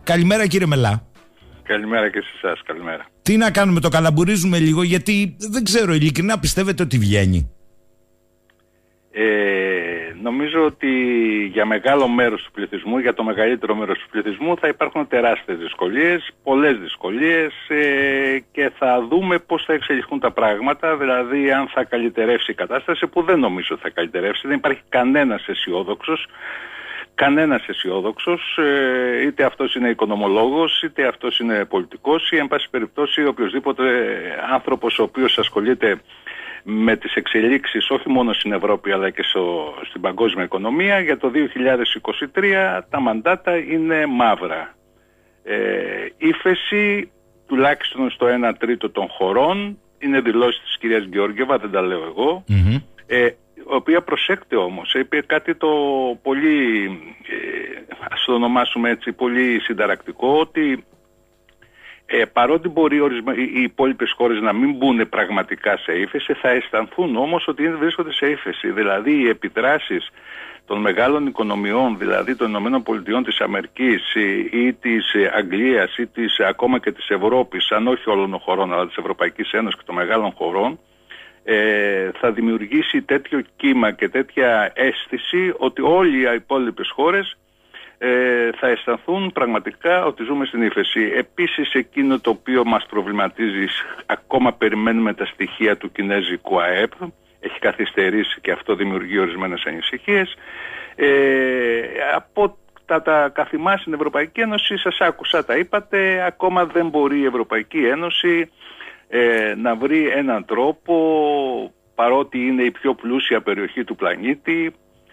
Καλημέρα κύριε Μελά. Καλημέρα και σε εσάς, καλημέρα. Τι να κάνουμε, το καλαμπουρίζουμε λίγο, γιατί δεν ξέρω, ειλικρινά πιστεύετε ότι βγαίνει? Νομίζω ότι για μεγάλο μέρος του πληθυσμού, για το μεγαλύτερο μέρος του πληθυσμού θα υπάρχουν τεράστιες δυσκολίες, πολλές δυσκολίες και θα δούμε πώς θα εξελιχθούν τα πράγματα, δηλαδή αν θα καλυτερεύσει η κατάσταση, που δεν νομίζω ότι θα καλυτερεύσει, δεν υπάρχει κανένας αισιόδοξος, είτε αυτός είναι οικονομολόγος, είτε αυτός είναι πολιτικός ή εν πάση περιπτώσει οποιοσδήποτε άνθρωπος ο οποίος ασχολείται με τις εξελίξεις όχι μόνο στην Ευρώπη αλλά και στην παγκόσμια οικονομία. Για το 2023 τα μαντάτα είναι μαύρα. Ύφεση τουλάχιστον στο 1 τρίτο των χωρών, είναι δηλώσεις της κυρίας Γεώργιεβα, δεν τα λέω εγώ, η οποία, προσέξτε όμως, είπε κάτι το πολύ, ας το ονομάσουμε έτσι, πολύ συνταρακτικό, ότι παρότι μπορεί οι υπόλοιπες χώρες να μην μπουν πραγματικά σε ύφεση, θα αισθανθούν όμως ότι βρίσκονται σε ύφεση. Δηλαδή οι επιδράσεις των μεγάλων οικονομιών, δηλαδή των ΗΠΑ της Αμερικής ή της Αγγλίας ή ακόμα και της Ευρώπης, αν όχι όλων των χωρών αλλά της Ευρωπαϊκής Ένωσης και των μεγάλων χωρών, θα δημιουργήσει τέτοιο κύμα και τέτοια αίσθηση ότι όλοι οι υπόλοιπες χώρες θα αισθανθούν πραγματικά ότι ζούμε στην ύφεση. Επίσης, εκείνο το οποίο μας προβληματίζει, ακόμα περιμένουμε τα στοιχεία του κινέζικου ΑΕΠ, έχει καθυστερήσει και αυτό δημιουργεί ορισμένες ανησυχίες. Από τα καθημά στην Ευρωπαϊκή Ένωση, σας άκουσα, τα είπατε, ακόμα δεν μπορεί η Ευρωπαϊκή Ένωση να βρει έναν τρόπο, παρότι είναι η πιο πλούσια περιοχή του πλανήτη,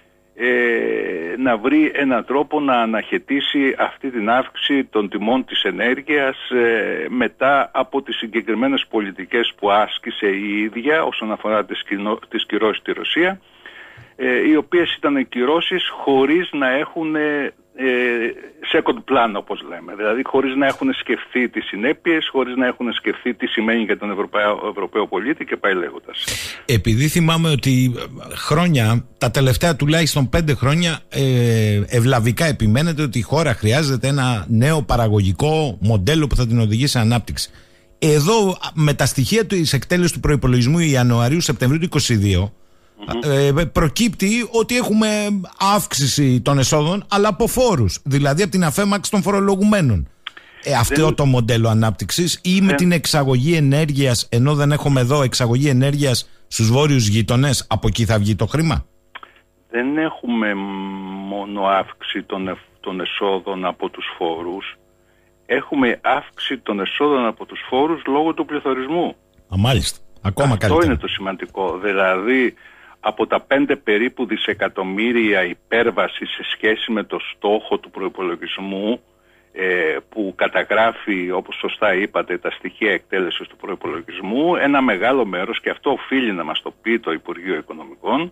να βρει έναν τρόπο να αναχαιτήσει αυτή την αύξηση των τιμών της ενέργειας μετά από τις συγκεκριμένες πολιτικές που άσκησε η ίδια όσον αφορά τις κυρώσεις στη Ρωσία, οι οποίες ήταν κυρώσεις χωρίς να έχουν second plan, όπως λέμε, δηλαδή χωρίς να έχουν σκεφτεί τις συνέπειες, χωρίς να έχουν σκεφτεί τι σημαίνει για τον Ευρωπαίο πολίτη και πάει λέγοντας. Επειδή θυμάμαι ότι χρόνια, τα τελευταία τουλάχιστον 5 χρόνια, ευλαβικά επιμένετε ότι η χώρα χρειάζεται ένα νέο παραγωγικό μοντέλο που θα την οδηγήσει σε ανάπτυξη. Εδώ με τα στοιχεία της εκτέλεσης του προϋπολογισμού Ιανουαρίου-Σεπτεμβρίου του 2022 προκύπτει ότι έχουμε αύξηση των εσόδων αλλά από φόρους, δηλαδή από την αφέμαξη των φορολογουμένων. Αυτό το μοντέλο ανάπτυξης ή με την εξαγωγή ενέργειας, ενώ δεν έχουμε εδώ εξαγωγή ενέργειας στους βόρειους γείτονες, από εκεί θα βγει το χρήμα? Δεν έχουμε μόνο αύξηση των εσόδων από τους φόρους, έχουμε αύξηση των εσόδων από τους φόρους λόγω του πληθωρισμού. Μάλιστα, ακόμα αυτό καλύτερα. Είναι το σημαντικό, δηλαδή από τα 5 περίπου δισεκατομμύρια υπέρβαση σε σχέση με το στόχο του προϋπολογισμού που καταγράφει, όπως σωστά είπατε, τα στοιχεία εκτέλεσης του προϋπολογισμού, ένα μεγάλο μέρος, και αυτό οφείλει να μας το πει το Υπουργείο Οικονομικών,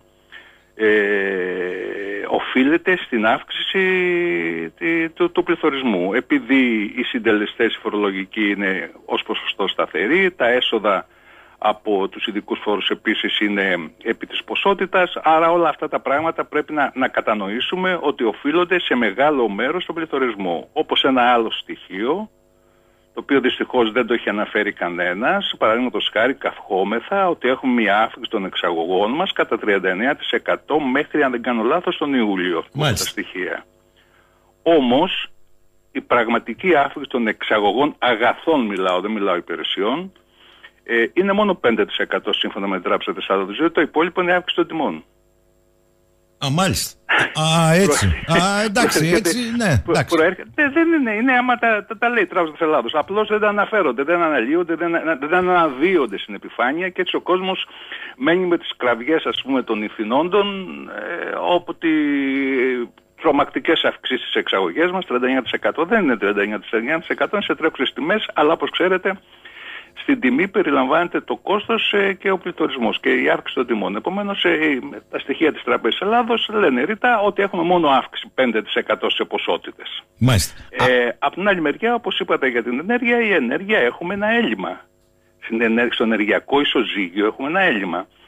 οφείλεται στην αύξηση του πληθωρισμού. Επειδή οι συντελεστές φορολογικοί είναι ως ποσοστό σταθεροί, τα έσοδα από τους ειδικούς φόρους επίσης είναι επί της ποσότητας, άρα όλα αυτά τα πράγματα πρέπει να κατανοήσουμε ότι οφείλονται σε μεγάλο μέρος στον πληθωρισμό. Όπως ένα άλλο στοιχείο, το οποίο δυστυχώς δεν το έχει αναφέρει κανένας, παραδείγματος χάρη καυχόμεθα ότι έχουμε μια αύξηση των εξαγωγών μας κατά 39% μέχρι, αν δεν κάνω λάθος, τον Ιούλιο. Τα στοιχεία. Όμως η πραγματική αύξηση των εξαγωγών αγαθών δεν μιλάω υπηρεσιών, είναι μόνο 5% σύμφωνα με την Τράπεζα Θεσσαλονίκης, το υπόλοιπο είναι αύξηση των τιμών. Μάλιστα. Έτσι. Εντάξει, έτσι, ναι. Δεν είναι, άμα τα λέει η Τράπεζα της Ελλάδος. Απλώς δεν τα αναφέρονται, δεν αναλύονται, δεν αναδύονται στην επιφάνεια και έτσι ο κόσμος μένει με τις κραυγές, ας πούμε, των ηθινόντων, όπου τρομακτικές αυξήσεις στις εξαγωγές μας, 39%. Δεν είναι 39%, είναι σε τρέχουσες τιμές, αλλά όπως ξέρετε, στην τιμή περιλαμβάνεται το κόστος και ο πληθωρισμός και η αύξηση των τιμών. Επομένως, τα στοιχεία της Τράπεζας Ελλάδος λένε ρητά ότι έχουμε μόνο αύξηση 5% σε ποσότητες. Μάλιστα. Από την άλλη μεριά, όπως είπατε για την ενέργεια, η ενέργεια έχουμε ένα έλλειμμα. Στο ενεργειακό ισοζύγιο έχουμε ένα έλλειμμα.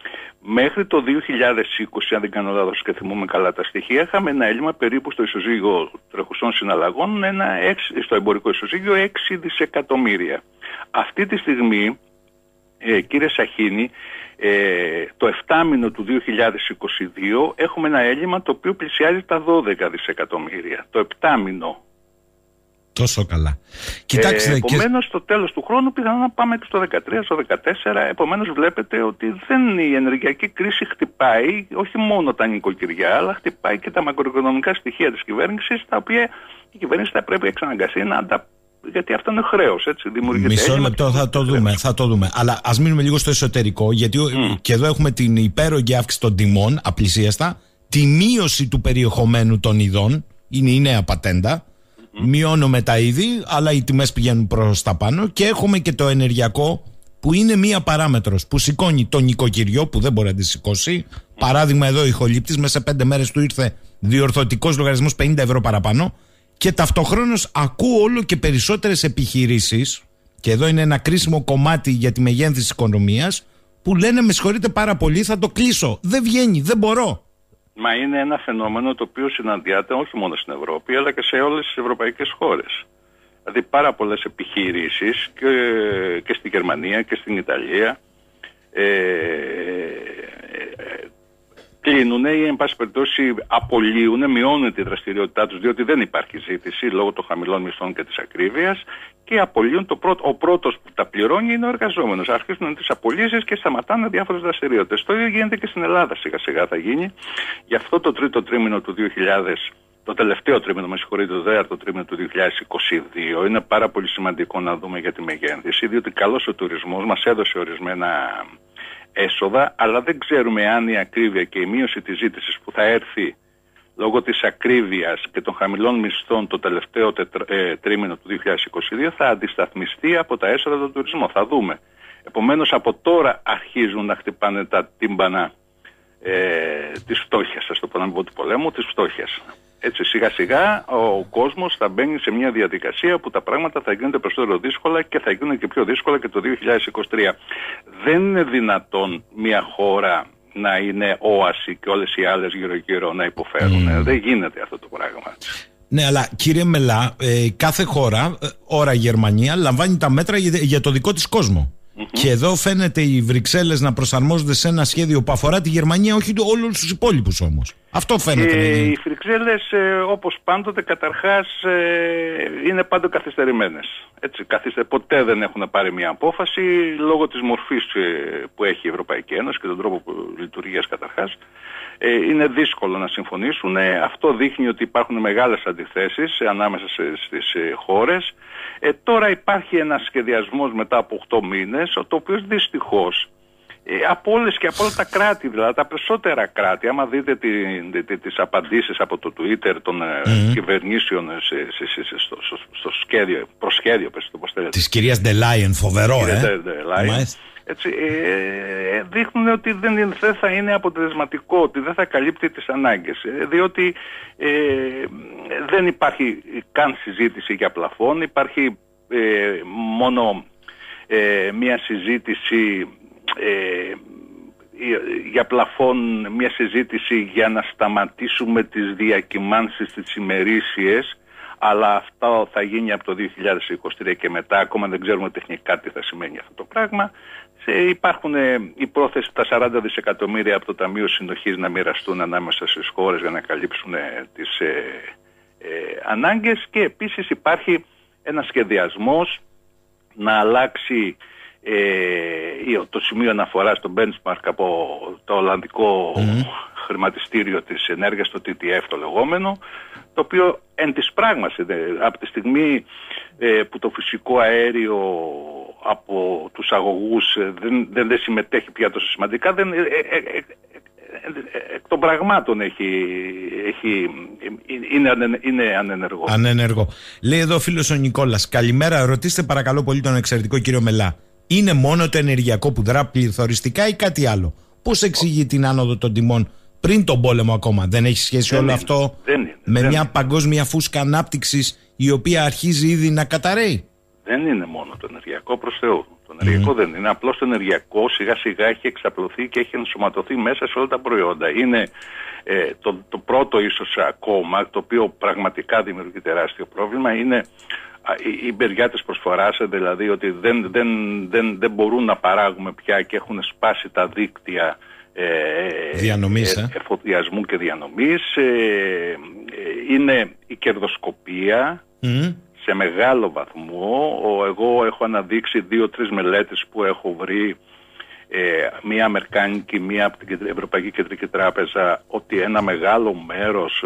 Μέχρι το 2020, αν δεν κάνω λάθος και θυμούμαι καλά τα στοιχεία, είχαμε ένα έλλειμμα περίπου στο ισοζύγιο τρεχουσών συναλλαγών, στο εμπορικό ισοζύγιο 6 δισεκατομμύρια. Αυτή τη στιγμή, κύριε Σαχίνη, το 7μηνο του 2022 έχουμε ένα έλλειμμα το οποίο πλησιάζει τα 12 δισεκατομμύρια. Το 7μηνο. Τόσο καλά. Κοιτάξτε, επομένως, στο τέλος του χρόνου πιθανόν να πάμε και στο 13, στο 14. Επομένως, βλέπετε ότι η ενεργειακή κρίση χτυπάει όχι μόνο τα νοικοκυριά, αλλά χτυπάει και τα μακροοικονομικά στοιχεία της κυβέρνησης, τα οποία η κυβέρνηση θα πρέπει εξαναγκαστεί γιατί αυτό είναι χρέος, έτσι. Μισό λεπτό, θα το δούμε. Αλλά ας μείνουμε λίγο στο εσωτερικό, γιατί και εδώ έχουμε την υπέρογγη αύξηση των τιμών, απλησίαστα, τη μείωση του περιεχομένου των ειδών, είναι η νέα πατέντα. Μειώνουμε τα είδη, αλλά οι τιμές πηγαίνουν προς τα πάνω, και έχουμε και το ενεργειακό, που είναι μία παράμετρος που σηκώνει το νοικοκυριό που δεν μπορεί να τη σηκώσει. Παράδειγμα, εδώ η Χολύπτης μέσα σε 5 μέρες του ήρθε διορθωτικός λογαριασμός 50 ευρώ παραπάνω, και ταυτοχρόνως ακούω όλο και περισσότερες επιχειρήσεις, και εδώ είναι ένα κρίσιμο κομμάτι για τη μεγένθηση της οικονομίας, που λένε με συγχωρείτε πάρα πολύ, θα το κλείσω, δεν βγαίνει, δεν μπορώ. Μα είναι ένα φαινόμενο το οποίο συναντιάται όχι μόνο στην Ευρώπη, αλλά και σε όλες τις ευρωπαϊκές χώρες. Δηλαδή πάρα πολλές επιχειρήσεις και στη Γερμανία και στην Ιταλία κλείνουν ή εν πάση περιπτώσει απολύουν, μειώνουν τη δραστηριότητά τους, διότι δεν υπάρχει ζήτηση λόγω των χαμηλών μισθών και της ακρίβειας, και απολύουν ο πρώτος που τα πληρώνει είναι ο εργαζόμενος. Αρχίζουν τις απολύσεις και σταματάνε διάφορες δραστηριότητες. Το ίδιο γίνεται και στην Ελλάδα, σιγά σιγά θα γίνει. Γι' αυτό το τρίτο τρίμηνο του 2000, το τελευταίο τρίμηνο, με συγχωρείτε, το τέταρτο τρίμηνο του 2022, είναι πάρα πολύ σημαντικό να δούμε για τη μεγένθηση, διότι καλώς ο τουρισμός μας έδωσε ορισμένα έσοδα, αλλά δεν ξέρουμε αν η ακρίβεια και η μείωση της ζήτησης που θα έρθει λόγω της ακρίβειας και των χαμηλών μισθών το τελευταίο τρίμηνο του 2022 θα αντισταθμιστεί από τα έσοδα του τουρισμού. Θα δούμε. Επομένως, από τώρα αρχίζουν να χτυπάνε τα τύμπανα της φτώχειας, ας το πω, να μην πω του πολέμου, της φτώχειας. Έτσι, σιγά σιγά ο κόσμος θα μπαίνει σε μια διαδικασία που τα πράγματα θα γίνονται περισσότερο δύσκολα και θα γίνουν και πιο δύσκολα και το 2023. Δεν είναι δυνατόν μια χώρα να είναι όαση και όλες οι άλλες γύρω-γύρω να υποφέρουν. Δεν γίνεται αυτό το πράγμα. Ναι, αλλά κύριε Μελά, κάθε χώρα, ώρα Γερμανία, λαμβάνει τα μέτρα για το δικό της κόσμο. Και εδώ φαίνεται οι Βρυξέλλες να προσαρμόζονται σε ένα σχέδιο που αφορά τη Γερμανία, όχι όλους τους υπόλοιπους όμως. Αυτό φαίνεται. Οι Βρυξέλλες, όπως πάντοτε, καταρχάς είναι πάντοτε καθυστερημένες. Έτσι, ποτέ δεν έχουν πάρει μια απόφαση λόγω της μορφής που έχει η Ευρωπαϊκή Ένωση και τον τρόπο λειτουργίας καταρχάς. Είναι δύσκολο να συμφωνήσουν. Αυτό δείχνει ότι υπάρχουν μεγάλες αντιθέσεις ανάμεσα στις χώρες. Τώρα υπάρχει ένας σχεδιασμός μετά από 8 μήνες, το οποίο δυστυχώς από όλες και από όλα τα κράτη, δηλαδή τα περισσότερα κράτη, άμα δείτε τις απαντήσεις από το Twitter των κυβερνήσεων στο προσχέδιο, της κυρίας Ντελάιεν, φοβερό, έτσι, δείχνουν ότι δεν θα είναι αποτελεσματικό, ότι δεν θα καλύπτει τις ανάγκες, διότι δεν υπάρχει καν συζήτηση για πλαφόν, υπάρχει μόνο μια συζήτηση για πλαφόν, μια συζήτηση για να σταματήσουμε τις διακυμάνσεις τις ημερήσιες, αλλά αυτό θα γίνει από το 2023 και μετά, ακόμα δεν ξέρουμε τεχνικά τι θα σημαίνει αυτό το πράγμα. Υπάρχουν οι πρόθεση τα 40 δισεκατομμύρια από το Ταμείο Συνοχής να μοιραστούν ανάμεσα στις χώρες για να καλύψουν τις ανάγκες, και επίσης υπάρχει ένας σχεδιασμός να αλλάξει το σημείο αναφοράς, το benchmark από το Ολλανδικό χρηματιστήριο της ενέργειας, το TTF το λεγόμενο, το οποίο εν της πράγμας από τη στιγμή που το φυσικό αέριο από τους αγωγούς δεν συμμετέχει πια τόσο σημαντικά, εκ των πραγμάτων είναι ανενεργό. Ανενεργό. Λέει εδώ ο φίλος ο Νικόλας, καλημέρα, ρωτήστε παρακαλώ πολύ τον εξαιρετικό κύριο Μελά. Είναι μόνο το ενεργειακό που δρά πληθωριστικά ή κάτι άλλο? Πώς εξηγεί την άνοδο των τιμών πριν τον πόλεμο ακόμα? Δεν έχει σχέση όλο αυτό με μια παγκόσμια φούσκα ανάπτυξης η οποία αρχίζει ήδη να καταραίει? Δεν είναι μόνο το ενεργειακό, προς Θεού. Το ενεργειακό δεν είναι. Απλώς το ενεργειακό σιγά σιγά έχει εξαπλωθεί και έχει ενσωματωθεί μέσα σε όλα τα προϊόντα. Είναι το πρώτο ίσως ακόμα, το οποίο πραγματικά δημιουργεί τεράστιο πρόβλημα, είναι οι μπεριά της προσφοράς, δηλαδή ότι δεν μπορούν να παράγουμε πια και έχουν σπάσει τα δίκτυα εφοδιασμού και διανομής. Είναι η κερδοσκοπία σε μεγάλο βαθμό. Εγώ έχω αναδείξει 2-3 μελέτες που έχω βρει, μία αμερικάνικη, μία από την Ευρωπαϊκή Κεντρική Τράπεζα, ότι ένα μεγάλο μέρος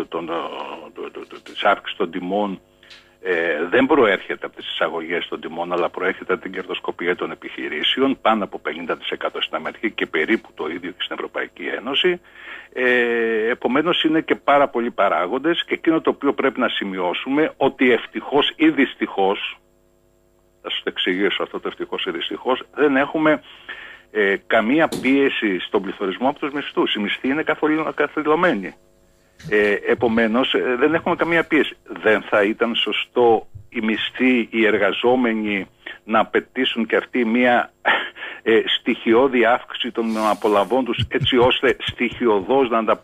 της αύξησης των τιμών δεν προέρχεται από τις εισαγωγές των τιμών, αλλά προέρχεται από την κερδοσκοπία των επιχειρήσεων, πάνω από 50% στην Αμερική και περίπου το ίδιο και στην Ευρωπαϊκή Ένωση. Επομένως είναι και πάρα πολλοί παράγοντες, και εκείνο το οποίο πρέπει να σημειώσουμε, ότι ευτυχώς ή δυστυχώς, θα σας το εξηγήσω αυτό το ευτυχώς ή δυστυχώς, δεν έχουμε καμία πίεση στον πληθωρισμό από τους μισθούς. Οι μισθοί είναι καθολωμένοι. Επομένως δεν έχουμε καμία πίεση. Δεν θα ήταν σωστό οι μισθοί, οι εργαζόμενοι, να απαιτήσουν και αυτοί μια στοιχειώδη αύξηση των απολαβών τους, έτσι ώστε στοιχειωδώς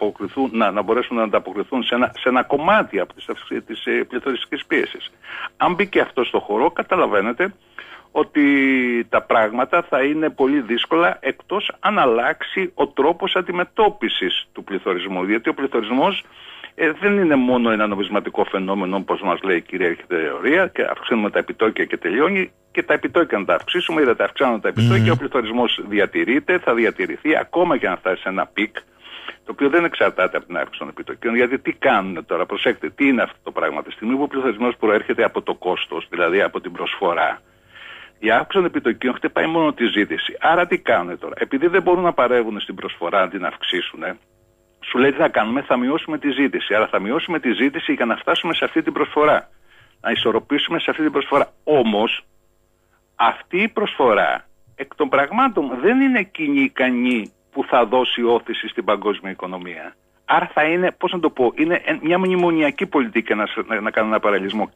να μπορέσουν να ανταποκριθούν σε ένα κομμάτι από τις πληθωριστικές πίεσης? Αν μπει και αυτό στο χώρο, καταλαβαίνετε ότι τα πράγματα θα είναι πολύ δύσκολα, εκτός αν αλλάξει ο τρόπος αντιμετώπισης του πληθωρισμού. Γιατί ο πληθωρισμός δεν είναι μόνο ένα νομισματικό φαινόμενο, όπως μας λέει η κυρίαρχη θεωρία, και αυξάνουμε τα επιτόκια και τελειώνει, και τα επιτόκια να τα αυξήσουμε, ή δεν τα αυξάνουμε τα επιτόκια, ο πληθωρισμός διατηρείται, θα διατηρηθεί ακόμα και να φτάσει σε ένα πικ, το οποίο δεν εξαρτάται από την αύξηση των επιτοκίων. Γιατί τι κάνουν τώρα, προσέξτε, τι είναι αυτό το πράγμα? Τη στιγμή που ο πληθωρισμός προέρχεται από το κόστος, δηλαδή από την προσφορά, η αύξηση των επιτοκίων χτυπάει μόνο τη ζήτηση. Άρα τι κάνουν τώρα? Επειδή δεν μπορούν να παρεύουν στην προσφορά να την αυξήσουν, σου λέει τι θα κάνουμε? Θα μειώσουμε τη ζήτηση. Άρα θα μειώσουμε τη ζήτηση για να φτάσουμε σε αυτή την προσφορά. Να ισορροπήσουμε σε αυτή την προσφορά. Όμως, αυτή η προσφορά εκ των πραγμάτων δεν είναι εκείνη ικανή που θα δώσει όθηση στην παγκόσμια οικονομία. Άρα θα είναι, πώς να το πω, είναι μια μνημονιακή πολιτική, να κάνω ένα παραλληλισμό.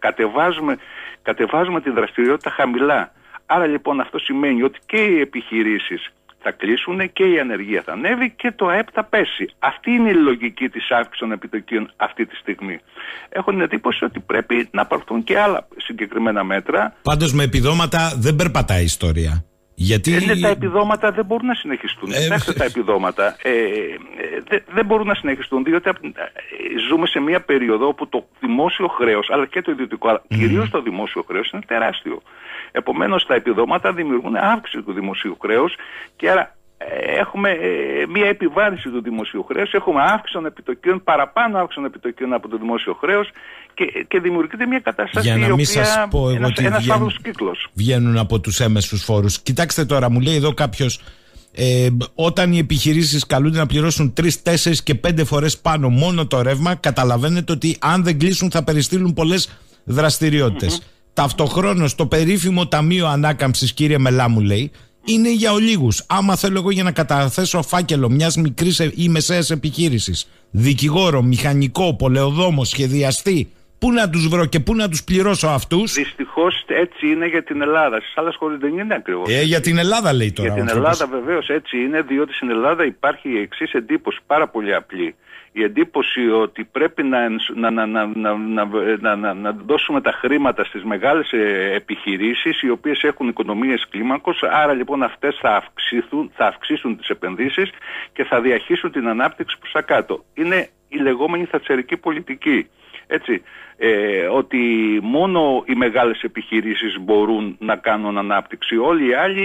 Κατεβάζουμε τη δραστηριότητα χαμηλά. Άρα λοιπόν αυτό σημαίνει ότι και οι επιχειρήσεις θα κλείσουν και η ανεργία θα ανέβει και το ΑΕΠ θα πέσει. Αυτή είναι η λογική της αύξησης των επιτοκίων αυτή τη στιγμή. Έχω την εντύπωση ότι πρέπει να πάρθουν και άλλα συγκεκριμένα μέτρα. Πάντως με επιδόματα δεν περπατάει η ιστορία. Γιατί... τα επιδόματα δεν μπορούν να συνεχιστούν. Κοιτάξτε, τα επιδόματα δεν μπορούν να συνεχιστούν, διότι ζούμε σε μια περίοδο όπου το δημόσιο χρέος, αλλά και το ιδιωτικό, αλλά κυρίως το δημόσιο χρέος, είναι τεράστιο. Επομένως τα επιδόματα δημιουργούν αύξηση του δημοσίου χρέους, και άρα έχουμε μια επιβάρυνση του δημοσίου χρέους, έχουμε αύξηση των επιτοκίων, παραπάνω αύξηση των επιτοκίων από το δημόσιο χρέος, και δημιουργείται μια κατάσταση η οποία είναι ένας φαύλος κύκλος. Βγαίνουν από τους έμεσους φόρους. Κοιτάξτε τώρα, μου λέει εδώ κάποιος, όταν οι επιχειρήσεις καλούνται να πληρώσουν 3, 4 και 5 φορές πάνω μόνο το ρεύμα, καταλαβαίνετε ότι αν δεν κλείσουν θα περιστύλουν πολλές δραστηριότητες. Ταυτοχρόνως το περίφημο Ταμείο Ανάκαμψης, κύριε Μελά, μου λέει, είναι για ολίγους. Άμα θέλω εγώ για να καταθέσω φάκελο μιας μικρής ή μεσαίας επιχείρησης, δικηγόρο, μηχανικό, πολεοδόμο, σχεδιαστή, πού να τους βρω και πού να τους πληρώσω αυτούς? Δυστυχώς έτσι είναι για την Ελλάδα. Στις άλλες χώρες δεν είναι ακριβώς. Για την Ελλάδα λέει τώρα. Για την Ελλάδα βεβαίως έτσι είναι, διότι στην Ελλάδα υπάρχει η εξής εντύπωση, πάρα πολύ απλή. Η εντύπωση ότι πρέπει να δώσουμε τα χρήματα στις μεγάλες επιχειρήσεις, οι οποίες έχουν οικονομίες κλίμακος, άρα λοιπόν αυτές θα αυξήσουν τις επενδύσεις και θα διαχύσουν την ανάπτυξη προς τα κάτω. Είναι η λεγόμενη θατσερική πολιτική. Έτσι, ότι μόνο οι μεγάλες επιχειρήσεις μπορούν να κάνουν ανάπτυξη. Όλοι οι άλλοι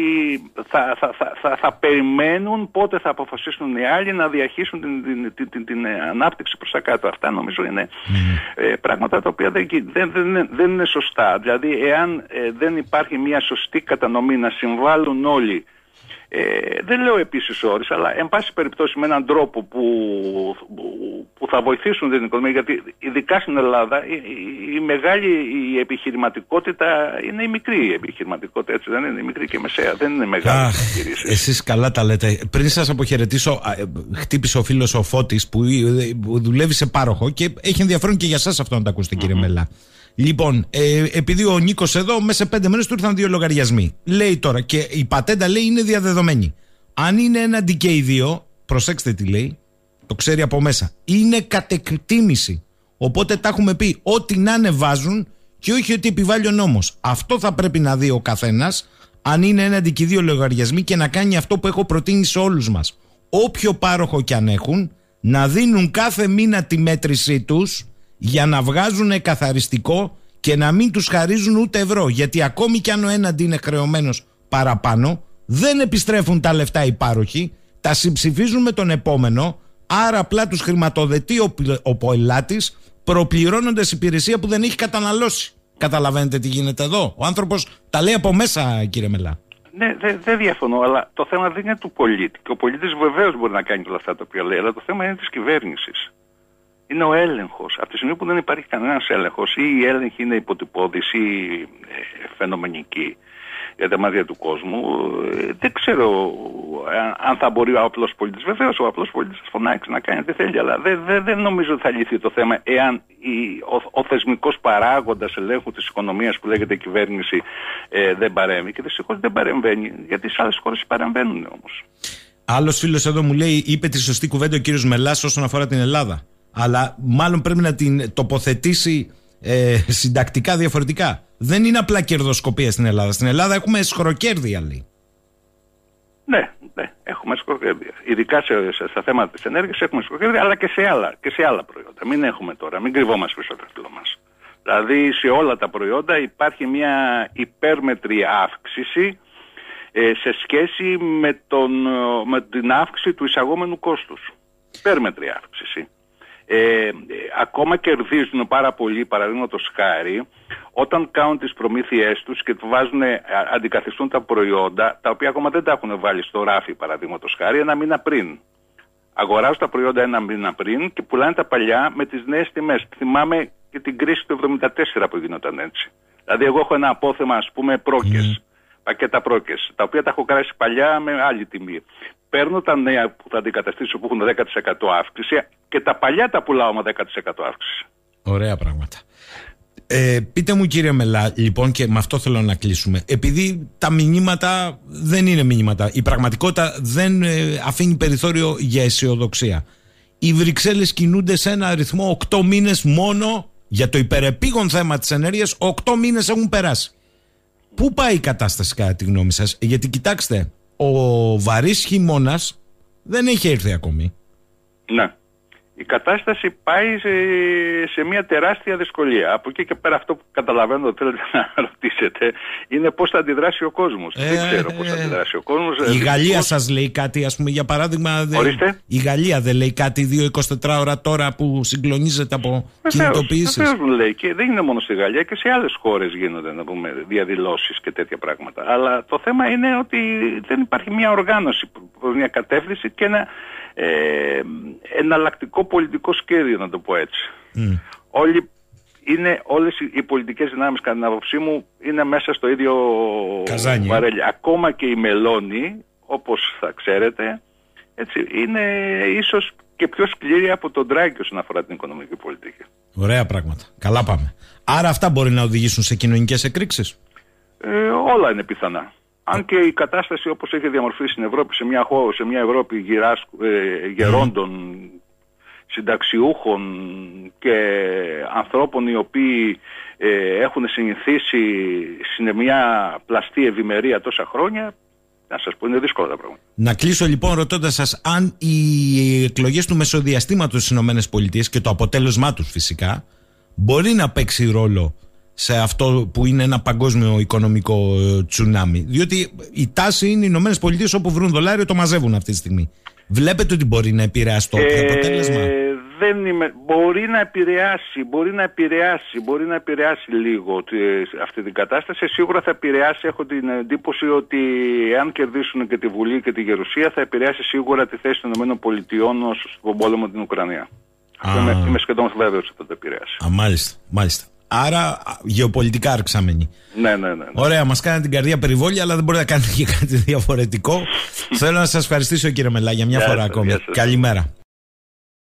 θα περιμένουν πότε θα αποφασίσουν οι άλλοι να διαχύσουν την ανάπτυξη προς τα κάτω. Αυτά νομίζω είναι πράγματα τα οποία δεν είναι σωστά. Δηλαδή, εάν δεν υπάρχει μια σωστή κατανομή να συμβάλλουν όλοι, δεν λέω επίσης όρις, αλλά εν πάση περιπτώσει με έναν τρόπο που θα βοηθήσουν την οικονομία, γιατί ειδικά στην Ελλάδα η μεγάλη η επιχειρηματικότητα είναι η μικρή επιχειρηματικότητα, έτσι δεν είναι? Η μικρή και η μεσαία, δεν είναι μεγάλη επιχειρήση. Εσείς καλά τα λέτε. Πριν σας αποχαιρετήσω, χτύπησε ο φίλος ο Φώτης που δουλεύει σε πάροχο και έχει ενδιαφέρον και για σας αυτό να τα ακούσετε, κύριε Μελά. Λοιπόν, επειδή ο Νίκος εδώ μέσα σε 5 μέρες του ήρθαν 2 λογαριασμοί. Λέει τώρα, και η πατέντα λέει είναι διαδεδομένη. Αν είναι έναντι και οι δύο, προσέξτε τι λέει, το ξέρει από μέσα. Είναι κατ' εκτίμηση. Οπότε τα έχουμε πει, ό,τι να ανεβάζουν και όχι ότι επιβάλλει ο νόμος. Αυτό θα πρέπει να δει ο καθένας, αν είναι έναντι και οι δύο λογαριασμοί, και να κάνει αυτό που έχω προτείνει σε όλους μας. Όποιο πάροχο κι αν έχουν, να δίνουν κάθε μήνα τη μέτρησή τους για να βγάζουν καθαριστικό και να μην τους χαρίζουν ούτε ευρώ. Γιατί ακόμη κι αν ο έναντι είναι χρεωμένος παραπάνω, δεν επιστρέφουν τα λεφτά οι πάροχοι, τα συμψηφίζουν με τον επόμενο, άρα απλά τους χρηματοδοτεί ο πελάτης, προπληρώνοντας υπηρεσία που δεν έχει καταναλώσει. Καταλαβαίνετε τι γίνεται εδώ? Ο άνθρωπος τα λέει από μέσα, κύριε Μελά. Ναι, δεν διαφωνώ, αλλά το θέμα δεν είναι του πολίτη. Και ο πολίτης βεβαίως μπορεί να κάνει όλα αυτά τα οποία λέει, αλλά το θέμα είναι της κυβέρνησης. Είναι ο έλεγχος. Από τη στιγμή που δεν υπάρχει κανένας έλεγχος, ή η έλεγχη είναι υποτυπώδης ή φαινομενική για τα μάτια του κόσμου, δεν ξέρω αν θα μπορεί ο απλός πολίτης. Βεβαίως ο απλός πολίτης θα φωνάξει να κάνει ό,τι θέλει, αλλά δεν νομίζω ότι θα λυθεί το θέμα εάν ο θεσμικός παράγοντας ελέγχου της οικονομίας που λέγεται κυβέρνηση δεν παρέμβει. Και δυστυχώς δεν παρεμβαίνει, γιατί σε άλλες χώρες παρεμβαίνουν όμως. Άλλος φίλος εδώ μου λέει, είπε τη σωστή κουβέντα ο κύριος Μελάς όσον αφορά την Ελλάδα. Αλλά μάλλον πρέπει να την τοποθετήσει συντακτικά διαφορετικά. Δεν είναι απλά κερδοσκοπία στην Ελλάδα. Στην Ελλάδα έχουμε σχροκέρδια, λέει. Ναι, έχουμε σχροκέρδια. Ειδικά στα θέματα της ενέργειας έχουμε σχροκέρδια, αλλά και σε άλλα προϊόντα. Μην κρυβόμαστε πίσω από το δάχτυλό μας. Δηλαδή σε όλα τα προϊόντα υπάρχει μια υπέρμετρη αύξηση σε σχέση με την αύξηση του εισαγόμενου κόστους. Υπέρμετρη αύξηση. Ακόμα κερδίζουν πάρα πολύ, παραδείγματος χάρη, όταν κάνουν τις προμήθειές τους και αντικαθιστούν τα προϊόντα τα οποία ακόμα δεν τα έχουν βάλει στο ράφι, παραδείγματος χάρη, ένα μήνα πριν. Αγοράζουν τα προϊόντα ένα μήνα πριν και πουλάνε τα παλιά με τις νέες τιμές. Θυμάμαι και την κρίση του 1974 που γινόταν έτσι. Δηλαδή εγώ έχω ένα απόθεμα, ας πούμε, πρόκες, πακέτα πρόκες, τα οποία τα έχω κράσει παλιά με άλλη τιμή. Παίρνω τα νέα που θα αντικαταστήσω που έχουν 10% αύξηση και τα παλιά τα πουλάω με 10% αύξηση. Ωραία πράγματα. Πείτε μου, κύριε Μελά, λοιπόν, και με αυτό θέλω να κλείσουμε. Επειδή τα μηνύματα δεν είναι μηνύματα, η πραγματικότητα δεν αφήνει περιθώριο για αισιοδοξία. Οι Βρυξέλλες κινούνται σε ένα αριθμό 8 μήνες μόνο για το υπερεπίγον θέμα της ενέργειας. 8 μήνες έχουν περάσει. Πού πάει η κατάσταση κατά τη γνώμη σας? Γιατί κοιτάξτε, ο βαρύς χειμώνας δεν έχει έρθει ακόμη. Ναι. Η κατάσταση πάει σε μια τεράστια δυσκολία. Από εκεί και πέρα αυτό που καταλαβαίνω ότι θέλετε να ρωτήσετε είναι πώς θα αντιδράσει ο κόσμος. Δεν ξέρω πώς θα αντιδράσει ο κόσμος. Η Γαλλία σας λέει κάτι, ας πούμε, για παράδειγμα? Η Γαλλία δεν λέει κάτι 2-24 ώρα τώρα που συγκλονίζεται από κινητοποιήσεις? Βεβαίως λέει, και δεν είναι μόνο στη Γαλλία, και σε άλλες χώρες γίνονται, να πούμε, διαδηλώσεις και τέτοια πράγματα. Αλλά το θέμα είναι ότι δεν υπάρχει μια οργάνωση, μια κατεύθυνση και ένα εναλλακτικό πολιτικό σχέδιο, να το πω έτσι. Όλες οι πολιτικές δυνάμεις, κατά την άποψή μου, είναι μέσα στο ίδιο βαρέλι. Ακόμα και η Μελώνη, όπως θα ξέρετε, έτσι, είναι ίσως και πιο σκληρή από τον Ντράγκη όσον αφορά την οικονομική πολιτική. Ωραία πράγματα. Καλά πάμε. Άρα αυτά μπορεί να οδηγήσουν σε κοινωνικές εκρήξεις? Όλα είναι πιθανά. Αν και η κατάσταση όπως έχει διαμορφήσει στην Ευρώπη, σε μια Ευρώπη γερόντων, συνταξιούχων και ανθρώπων οι οποίοι έχουν συνηθίσει σε μια πλαστή ευημερία τόσα χρόνια, να σας πω, είναι δύσκολα τα πράγματα. Να κλείσω λοιπόν ρωτώντας σας αν οι εκλογές του μεσοδιαστήματος στις ΗΠΑ και το αποτέλεσμά τους φυσικά μπορεί να παίξει ρόλο σε αυτό που είναι ένα παγκόσμιο οικονομικό τσουνάμι. Διότι η τάση είναι οι Ηνωμένες Πολιτείες, όπου βρουν δολάριο το μαζεύουν αυτή τη στιγμή. Βλέπετε ότι μπορεί να επηρεάσει το αποτέλεσμα? Μπορεί να επηρεάσει λίγο αυτή την κατάσταση. Σίγουρα θα επηρεάσει, έχω την εντύπωση ότι αν κερδίσουν και τη Βουλή και τη Γερουσία, θα επηρεάσει σίγουρα τη θέση των ΗΠΑ στον πόλεμο την Ουκρανία. Είμαι σχεδόν βέβαιος ότι θα το επηρεάσει. Μάλιστα. Άρα γεωπολιτικά αρξάμενοι. Ναι. Ωραία, μας κάνετε την καρδιά περιβόλια, αλλά δεν μπορείτε να κάνετε και κάτι διαφορετικό. Θέλω να σας ευχαριστήσω, κύριε Μελά, για μια φορά ακόμη. Καλημέρα.